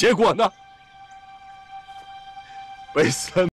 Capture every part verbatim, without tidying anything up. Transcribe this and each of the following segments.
结果呢？被森。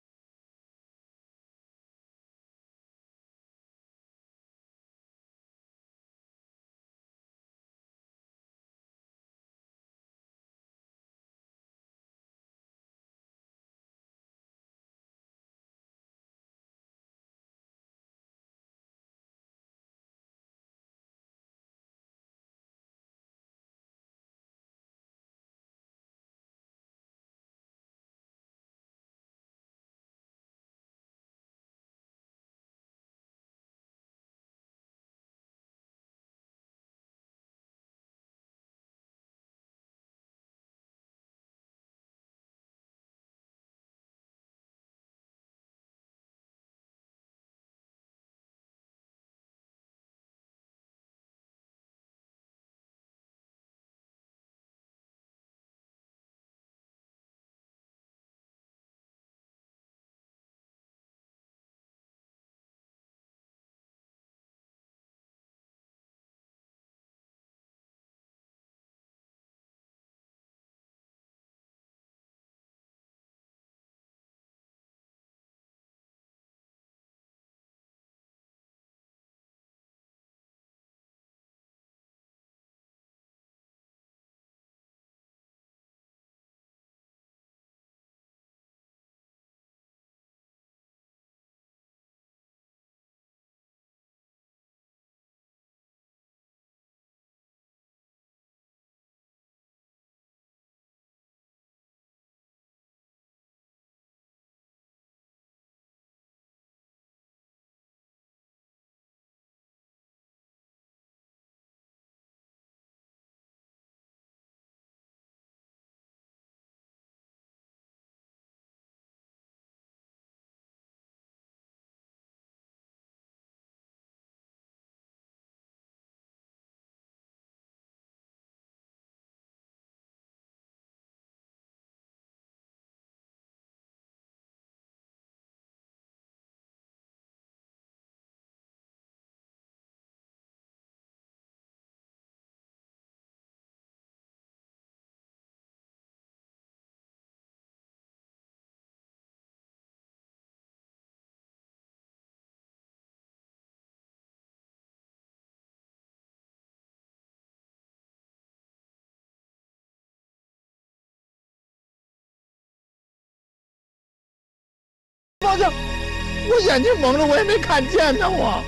方向，我眼睛蒙着，我也没看见呢，我。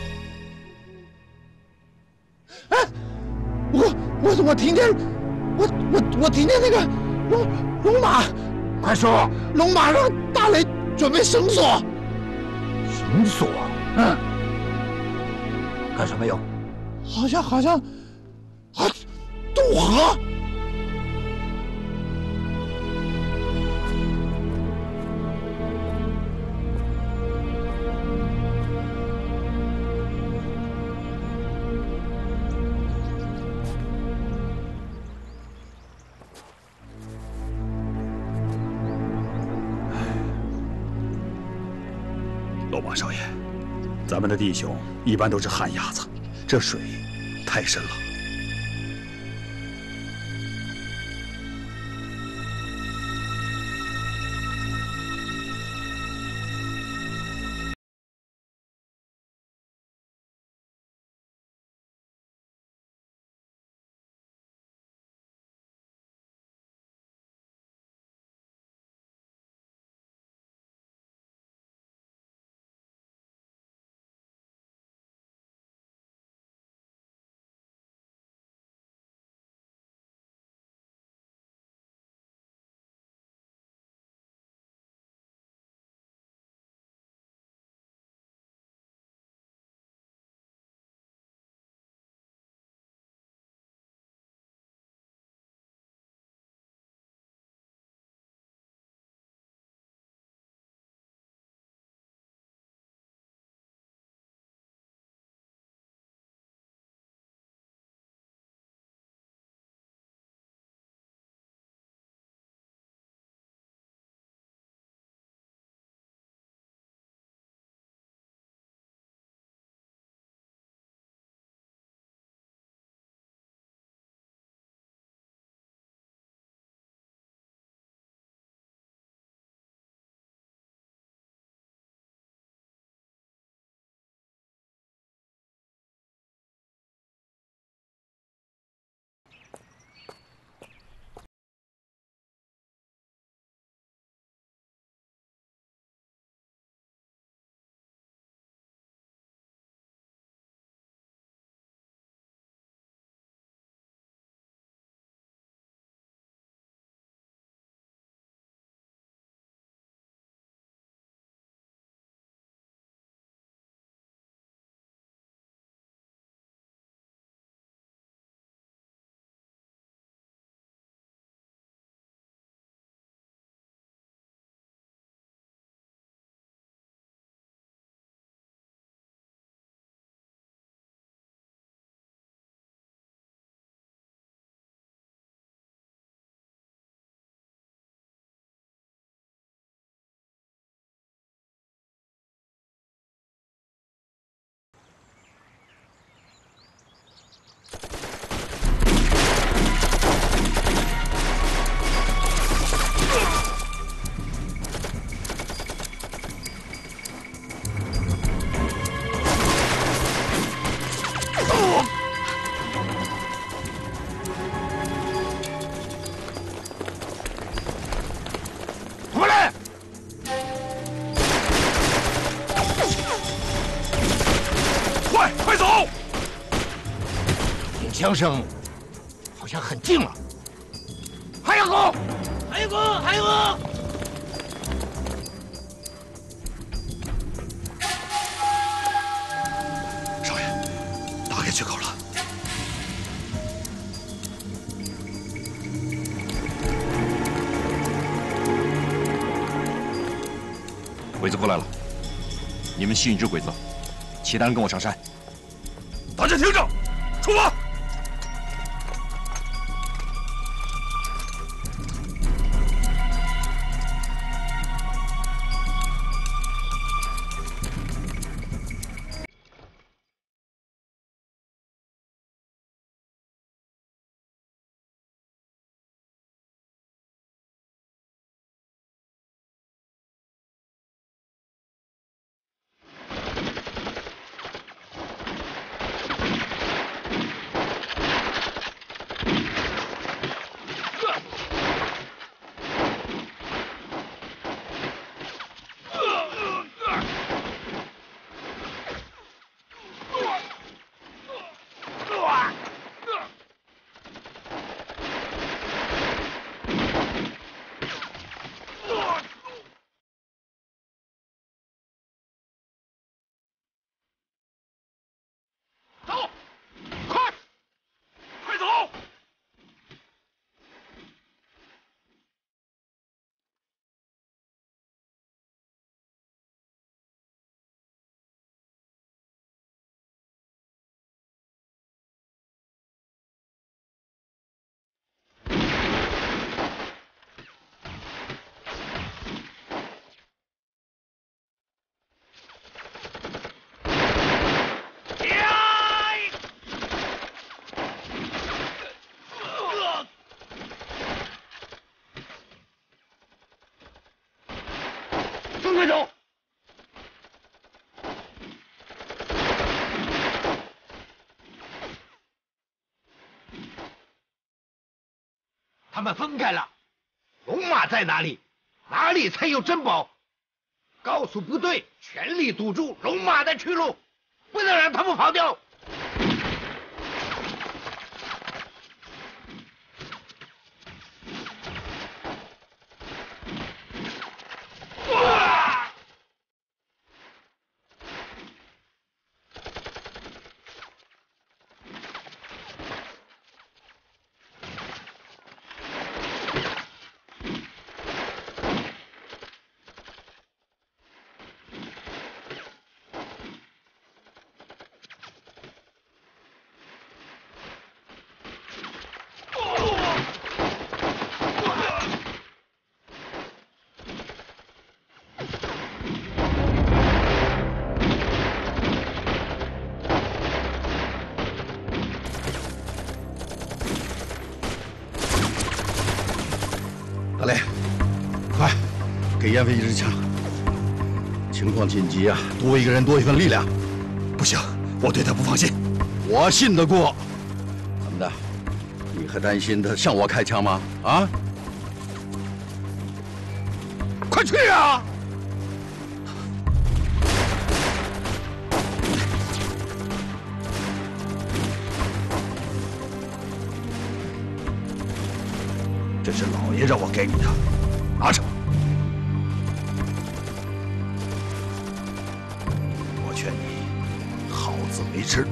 哎，我我我听见，我我我听见那个龙龙马， 快说！ 龙马让大雷准备绳索。 绳索？ 嗯。 干什么用？ 好像好像，啊，渡河。 龙马少爷，咱们的弟兄一般都是旱鸭子，这水太深了。 枪声好像很近了。还有狗，还有狗，还有狗！ 少爷，打开缺口了。 鬼子过来了，你们吸引只鬼子，其他人跟我上山。 大家听着，出发！ 快走！他们分开了，龙马在哪里？哪里才有珍宝？告诉部队，全力堵住龙马的去路，不能让他们跑掉。 大雷，快给燕飞一支枪！情况紧急啊，多一个人多一份力量。 不行，我对他不放心。 我信得过。怎么的？你还担心他向我开枪吗？啊！快去啊！ 这是老爷让我给你的，拿着。我劝你好自为之。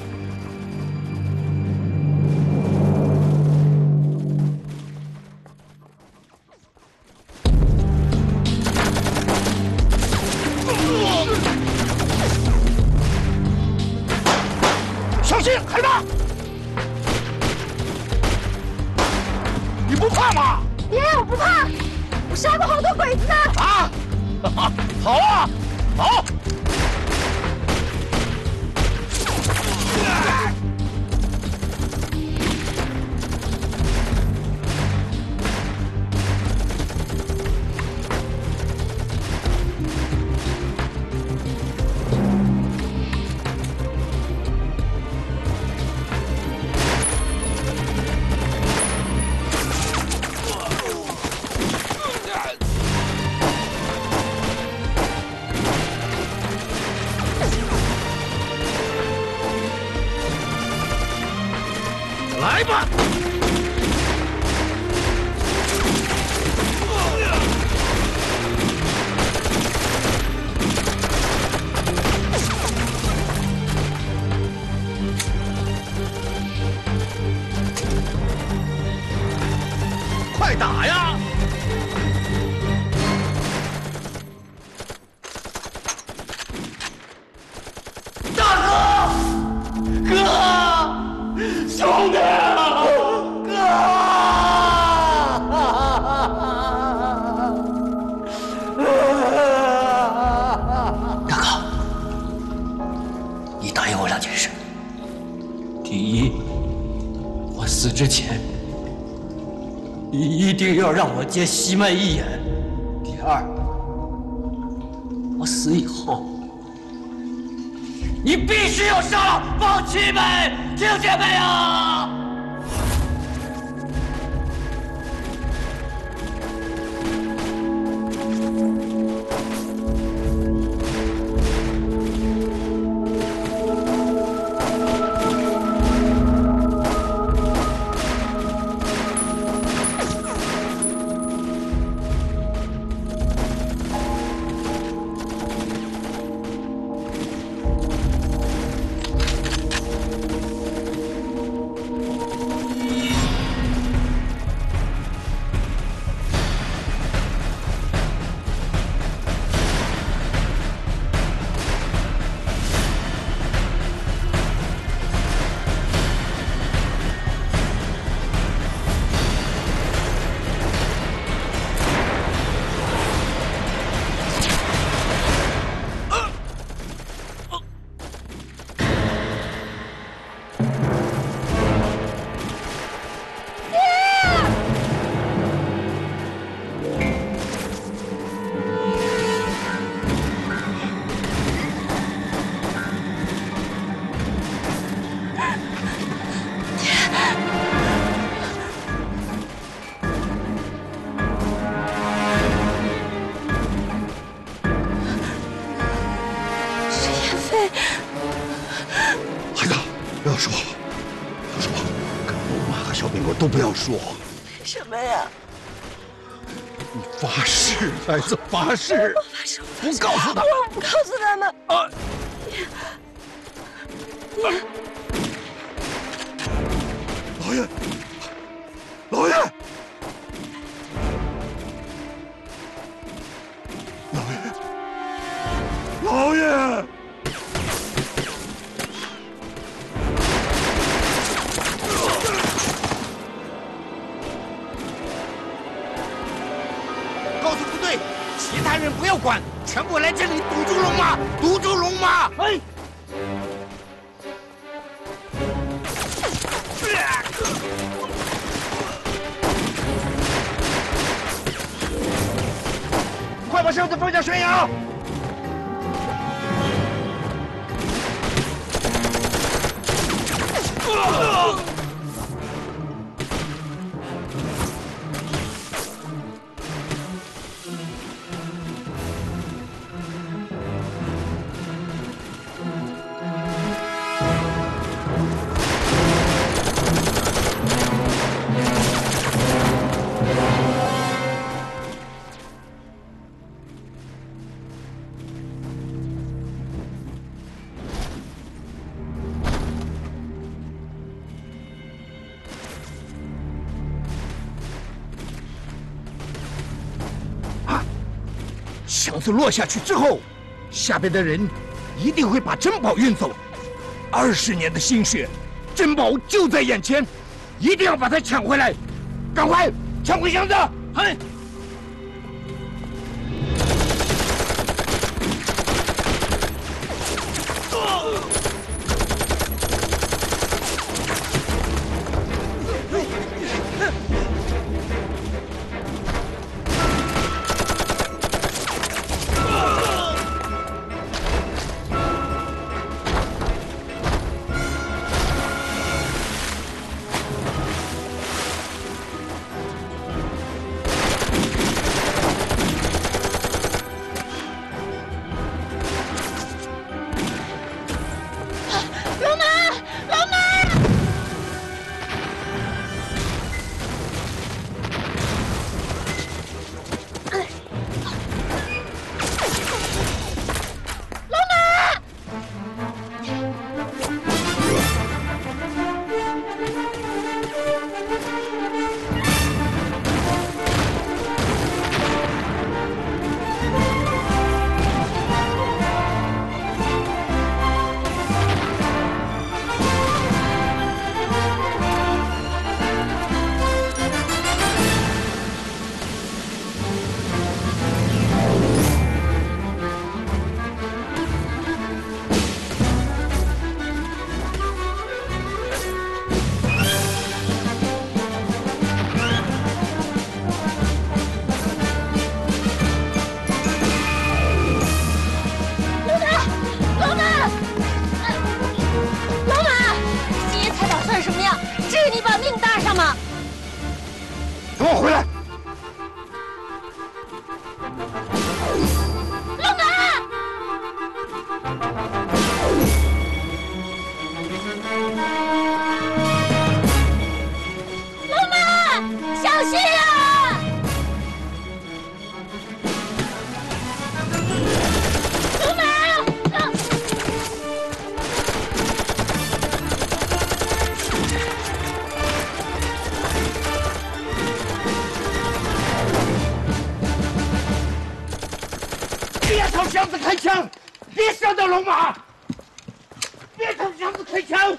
小心，海大！ 你不怕吗？ 爷爷，我不怕，我杀过好多鬼子呢。 啊！好啊，好！ 来吧！快打呀！大哥，哥，兄弟，哥！ 大哥，你答应我两件事：第一，我死之前，你一定要让我见西门一眼；第二，我死以后，你必须要杀了方七妹，听见没有？ 都不要说。 为什么呀？ 你发誓，孩子，发誓！ 我发誓， 不告诉他们， 我不告诉他们。啊！你，你， 老爷，老爷，老爷，老爷！ 其他人不要管，全部来这里堵住龙马，堵住龙马！哎，快把绳子放下悬崖！啊！绳子落下去之后，下边的人一定会把珍宝运走。二十年的心血，珍宝就在眼前，一定要把它抢回来！赶快抢回绳子！嘿！ 箱子开枪！别伤到龙马！别冲箱子开枪！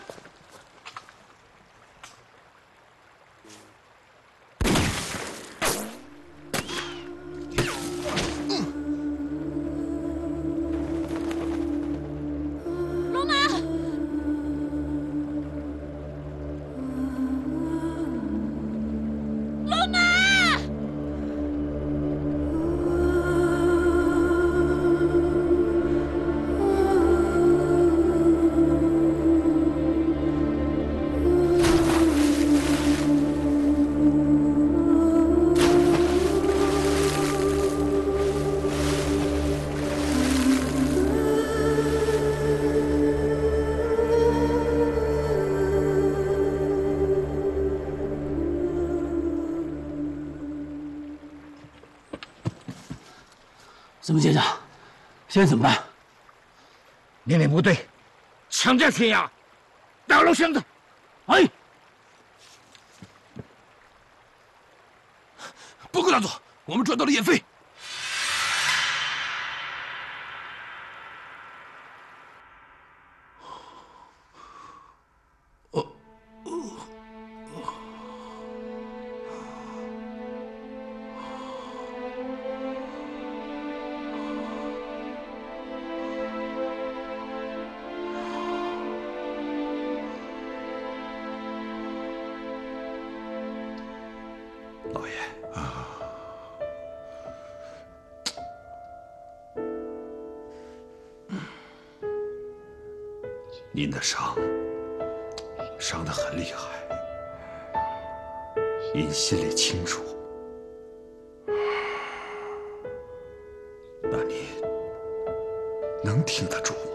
龙马，龙马！ 司马先生，现在怎么办？ 命令部队强占悬崖，打捞箱子。哎， 报告大佐，我们抓到了燕飞。 老爷啊，您的伤伤得很厉害，您心里清楚。那您能挺得住吗？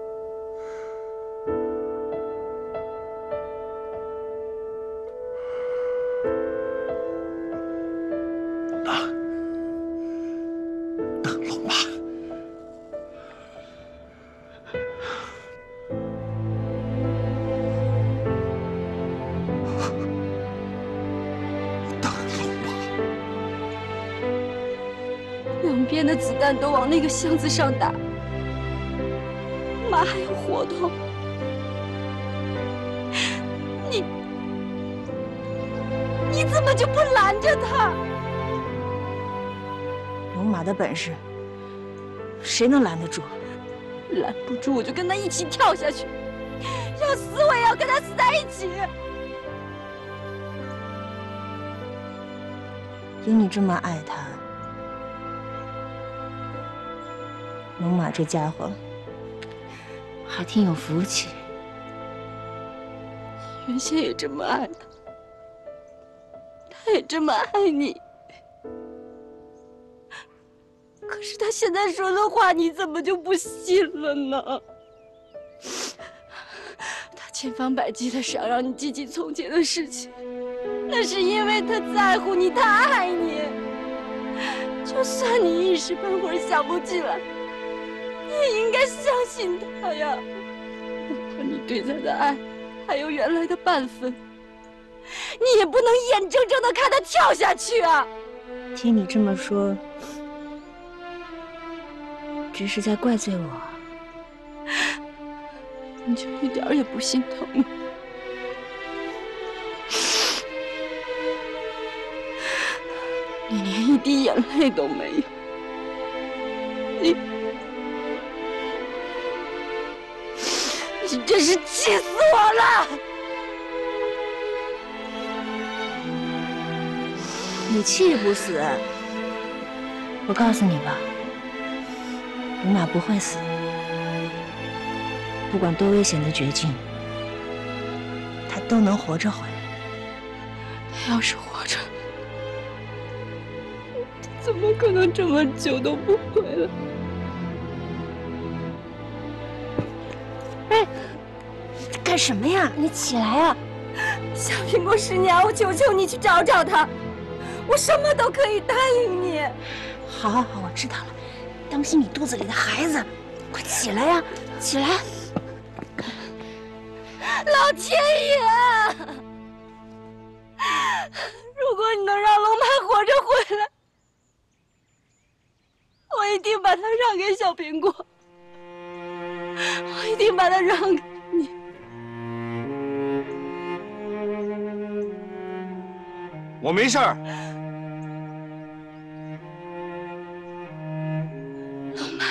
两边的子弹都往那个箱子上打，马还有活头，你你怎么就不拦着他？ 龙马的本事，谁能拦得住？ 拦不住我就跟他一起跳下去，要死我也要跟他死在一起。 有你这么爱他。 龙马这家伙还挺有福气， 原先也这么爱他，他也这么爱你，可是他现在说的话，你怎么就不信了呢？他千方百计的想让你记起从前的事情，那是因为他在乎你，他爱你。就算你一时半会儿想不起来。 你也应该相信他呀！哪怕你对他的爱还有原来的半分，你也不能眼睁睁的看他跳下去啊！ 听你这么说，只是在怪罪我。 你就一点也不心疼吗？你连一滴眼泪都没有，你。 你真是气死我了！ 你气不死，我告诉你吧，龙马不会死，不管多危险的绝境，他都能活着回来。 他要是活着，他怎么可能这么久都不回来？ 干什么呀？你起来啊！ 小苹果师娘，我求求你去找找他，我什么都可以答应你。 好，好，好，我知道了。当心你肚子里的孩子，快起来呀！起来！ 老天爷，如果你能让龙马活着回来，我一定把把他让给小苹果，我一定把他让给你。 我没事儿。 龙妈。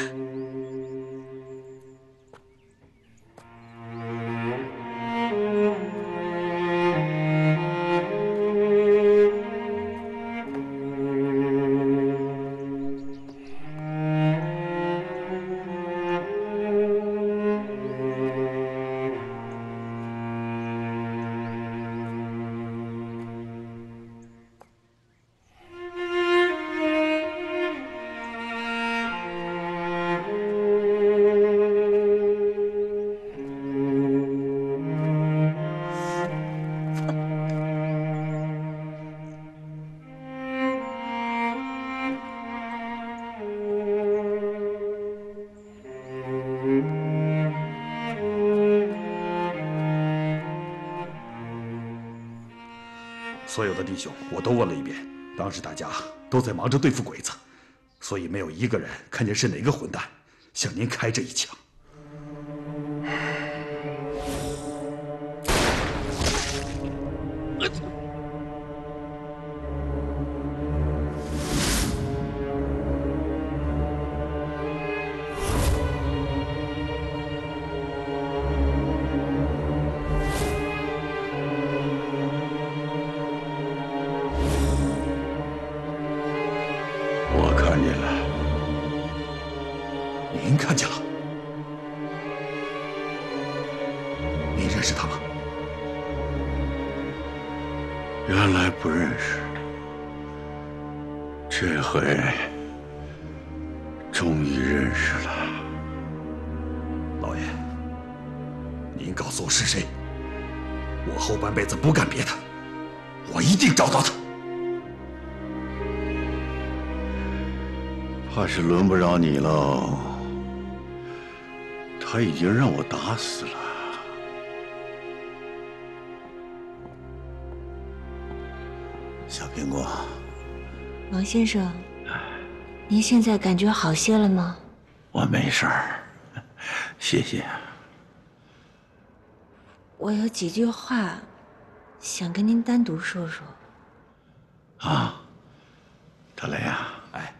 所有的弟兄我都问了一遍，当时大家都在忙着对付鬼子，所以没有一个人看见是哪个混蛋向您开这一枪。您看见了？您认识他吗？ 原来不认识，这回终于认识了。 老爷，您告诉我是谁，我后半辈子不干别的，我一定找到他。 怕是轮不着你喽。 他已经让我打死了。小苹果， 王先生，您现在感觉好些了吗？ 我没事儿，谢谢。 我有几句话想跟您单独说说。 啊，德雷啊， 哎。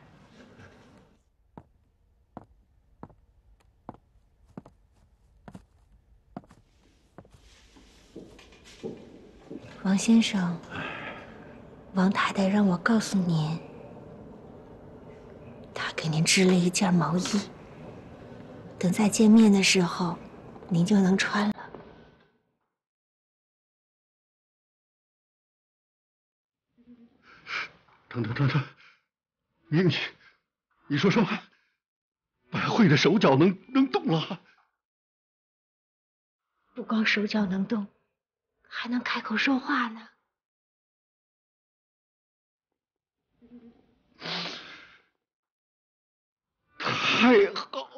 王先生，王太太让我告诉您，她给您织了一件毛衣，等再见面的时候，您就能穿了。 等等等等，明你，你说什么？百惠的手脚能能动了？ 不光手脚能动。 还能开口说话呢， 太好，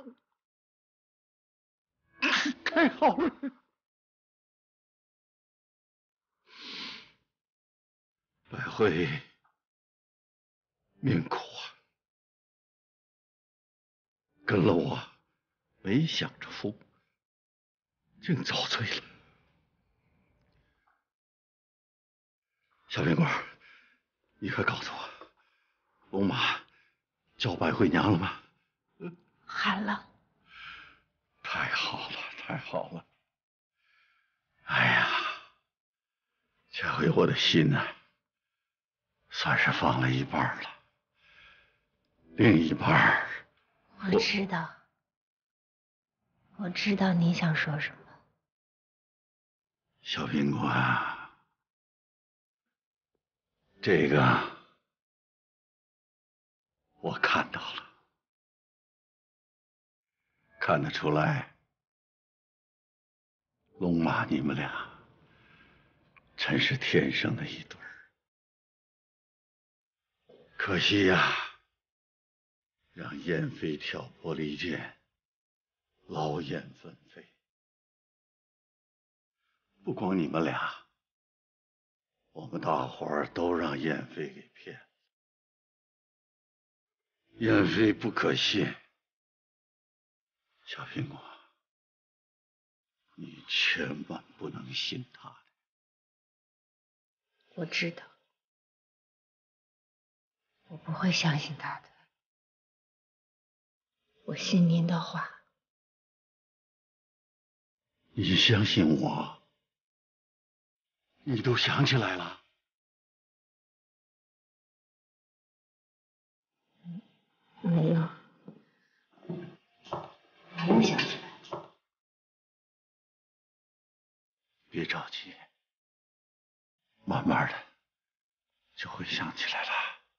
太好了！百惠命苦啊，跟了我没享着福，竟遭罪了。 小苹果，你快告诉我，龙马叫百惠娘了吗？ 喊了。 太好了，太好了！哎呀，这回我的心呢、啊，算是放了一半了。另一半， 我知道，我知道你想说什么。 小苹果啊。 这个我看到了，看得出来，龙马你们俩真是天生的一对儿。可惜呀，让燕飞挑拨离间，劳燕分飞。不光你们俩。 我们大伙儿都让燕飞给骗了， 燕飞不可信，小苹果，你千万不能信他的。 我知道，我不会相信他的。我信您的话。 你相信我？你都想起来了？ 没有，没有想起来。 别着急，慢慢的就会想起来了。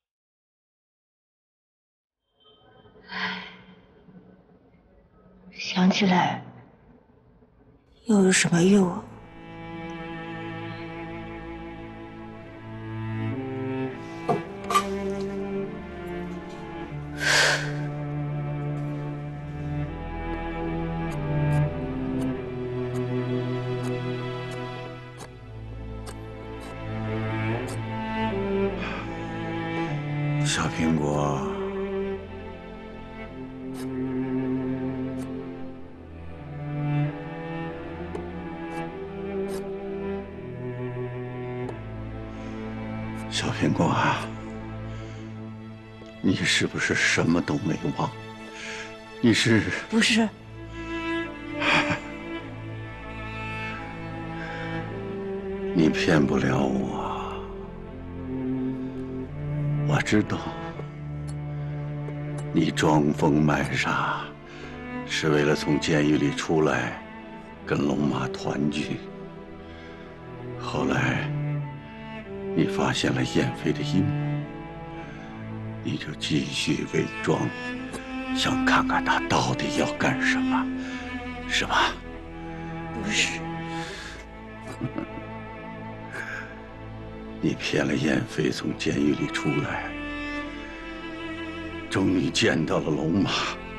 唉，想起来又有什么用啊？ 小苹果，小苹果啊，你是不是什么都没忘？你是不是？ 你骗不了我。我知道，你装疯卖傻，是为了从监狱里出来，跟龙马团聚。后来，你发现了燕飞的阴谋，你就继续伪装，想看看他到底要干什么，是吧？ 不是。 你骗了燕飞从监狱里出来，终于见到了龙马。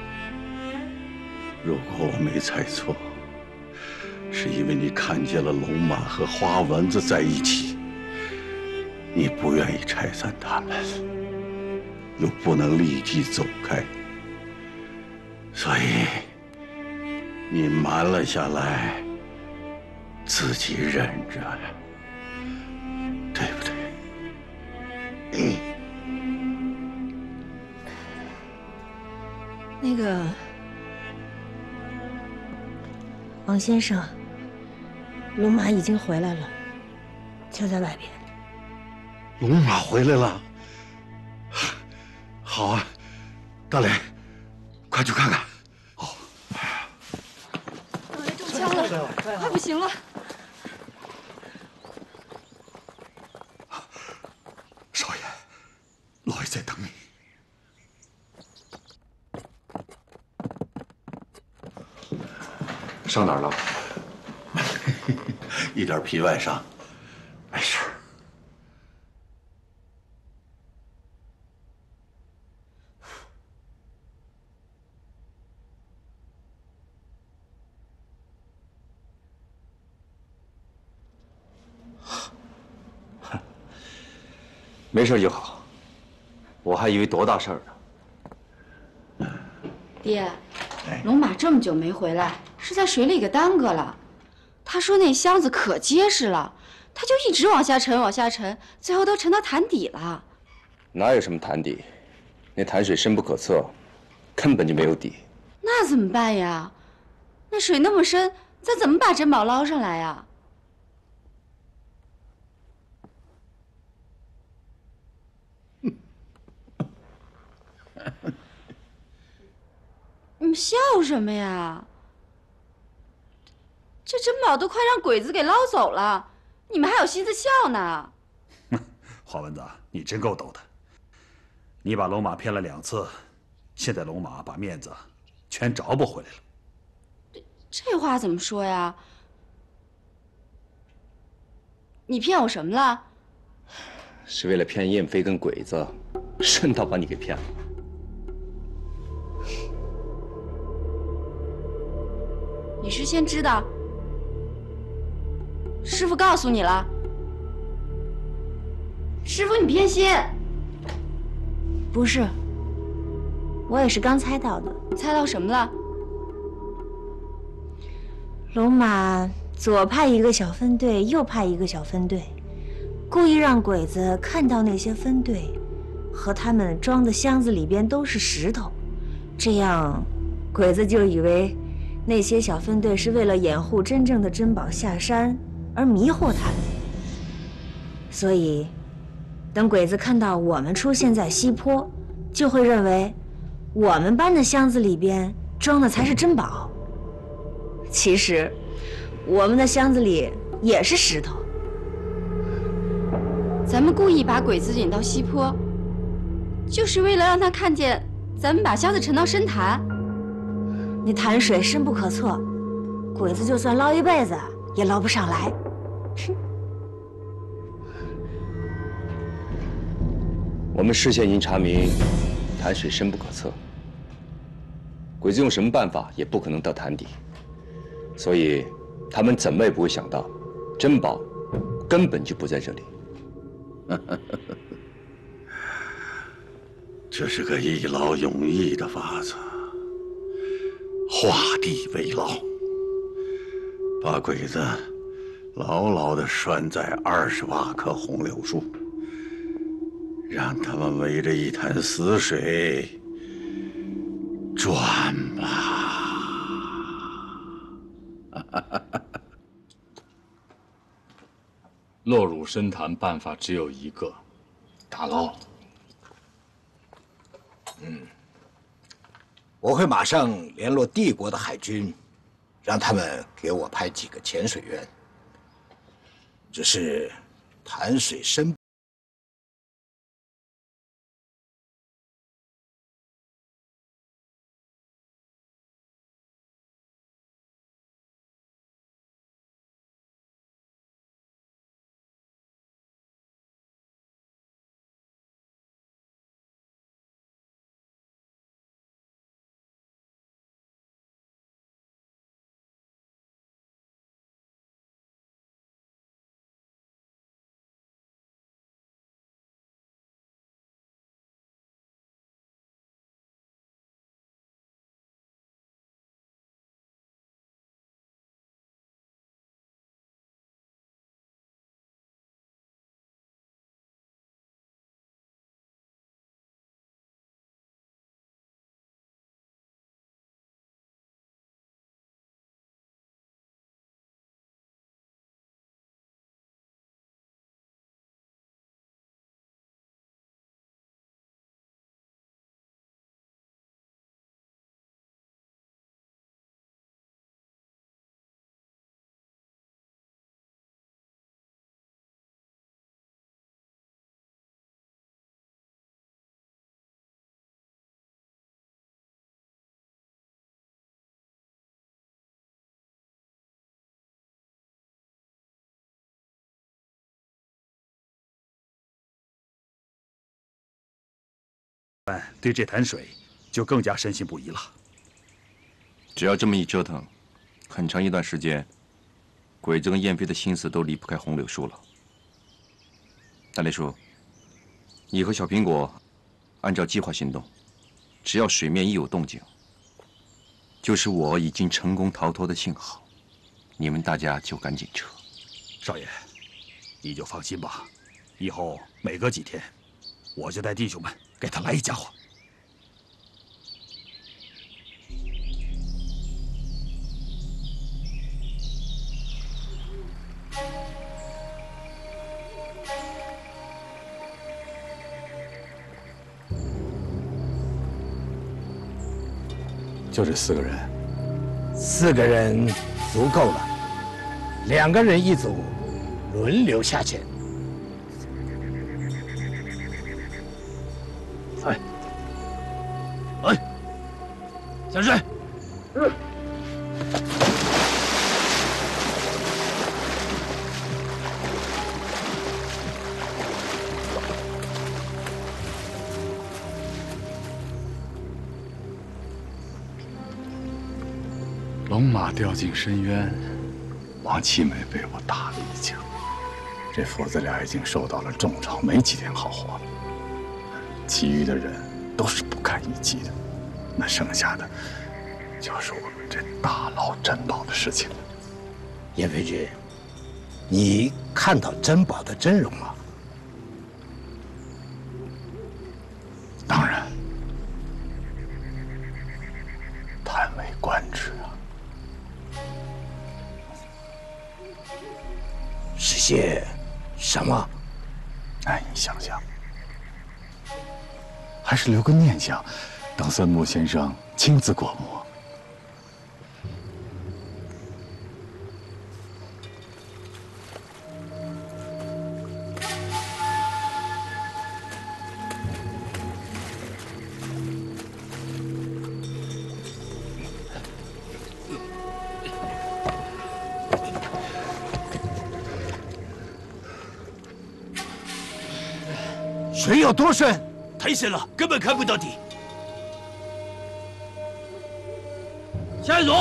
如果我没猜错，是因为你看见了龙马和花蚊子在一起，你不愿意拆散他们，又不能立即走开，所以你瞒了下来，自己忍着。对不对？ 那个王先生，龙马已经回来了，就在外边。 龙马回来了，好啊，大雷，快去看看。 好。大雷中枪了，快不行了。 少爷，老爷在等你。 伤哪儿了？ 一点皮外伤，没事。 没事就好，我还以为多大事儿呢。 爹，龙马这么久没回来，是在水里给耽搁了。他说那箱子可结实了，他就一直往下沉，往下沉，最后都沉到潭底了。 哪有什么潭底？那潭水深不可测，根本就没有底。 那怎么办呀？那水那么深，咱怎么把珍宝捞上来呀？你们笑什么呀？这珍宝都快让鬼子给捞走了，你们还有心思笑呢？ 花蚊子，你真够逗的！你把龙马骗了两次，现在龙马把面子全找不回来了。 这话怎么说呀？你骗我什么了？ 是为了骗燕飞跟鬼子，顺道把你给骗了。 你是先知道，师傅告诉你了。师傅，你偏心。 不是， 我也是刚猜到的。 猜到什么了？ 龙马左派一个小分队，右派一个小分队，故意让鬼子看到那些分队和他们装的箱子里边都是石头，这样鬼子就以为那些小分队是为了掩护真正的珍宝下山而迷惑他们。所以等鬼子看到我们出现在西坡，就会认为我们搬的箱子里边装的才是珍宝。其实我们的箱子里也是石头。 咱们故意把鬼子引到西坡，就是为了让他看见咱们把箱子沉到深潭。 那潭水深不可测，鬼子就算捞一辈子也捞不上来。哼！ 我们事先已经查明，潭水深不可测，鬼子用什么办法也不可能到潭底，所以他们怎么也不会想到，珍宝根本就不在这里。 这是个一劳永逸的法子，画地为牢，把鬼子牢牢地拴在二十八棵红柳树，让他们围着一潭死水转吧。 落入深潭办法只有一个，打捞。 嗯，我会马上联络帝国的海军，让他们给我派几个潜水员。只是潭水深。 对这潭水就更加深信不疑了。 只要这么一折腾，很长一段时间，鬼子跟燕飞的心思都离不开红柳树了。大雷叔，你和小苹果按照计划行动，只要水面一有动静，就是我已经成功逃脱的信号，你们大家就赶紧撤。 少爷，你就放心吧，以后每隔几天，我就带弟兄们给他来一家伙。 就这四个人， 四个人足够了，两个人一组，轮流下潜。 哎，哎，下水。嗯。 龙马掉进深渊，王七梅被我打了一枪，这父子俩已经受到了重创，没几天好活了。其余的人都是不堪一击的。 那剩下的就是我们这大捞珍宝的事情了。 燕飞君，你看到珍宝的真容吗？ 当然，叹为观止啊！ 是些什么？ 难以想象。还是留个念想，等孙木先生亲自过目。 水有多深？ 太深了，根本看不到底。下一组。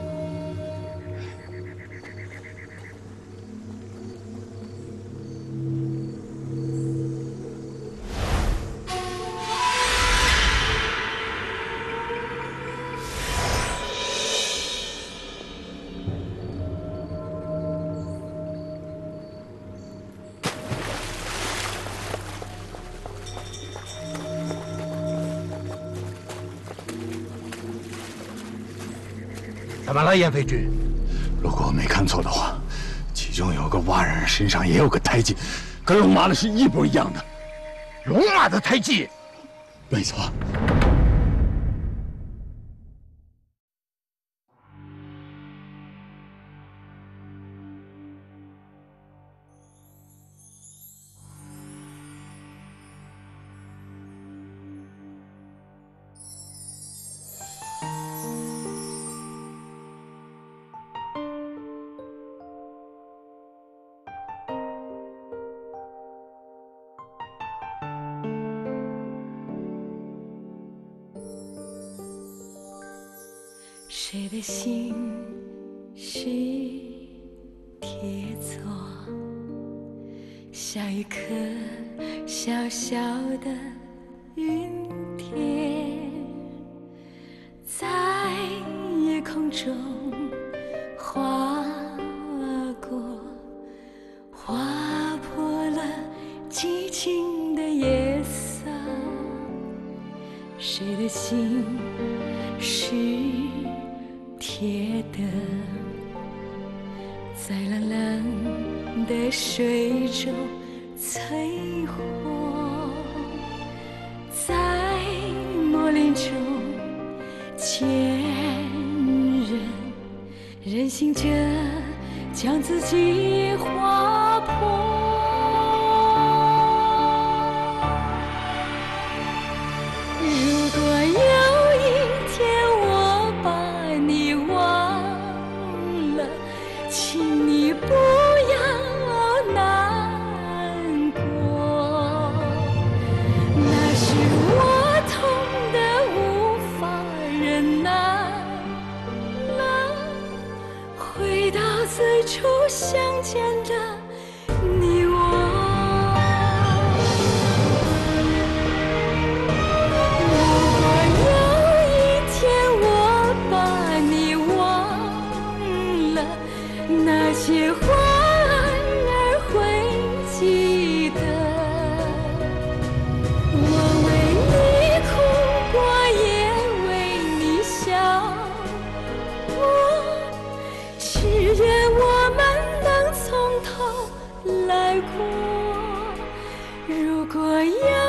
怎么了，燕飞君？ 如果我没看错的话，其中有个蛙人身上也有个胎记，跟龙马的是一模一样的。 龙马的胎记？ 没错。 谁的心是铁做，像一颗小小的云点，在夜空中划过，划破了寂静的夜色。谁的心是铁的，在蓝蓝的水中淬火，在磨练中坚韧，任性着将自己划破。如果有一天我把你忘了，请你不要难过，那是我痛得无法忍耐了，回到最初相见的你我。那些花儿会记得，我为你哭过，也为你笑过，只愿我们能从头来过。如果要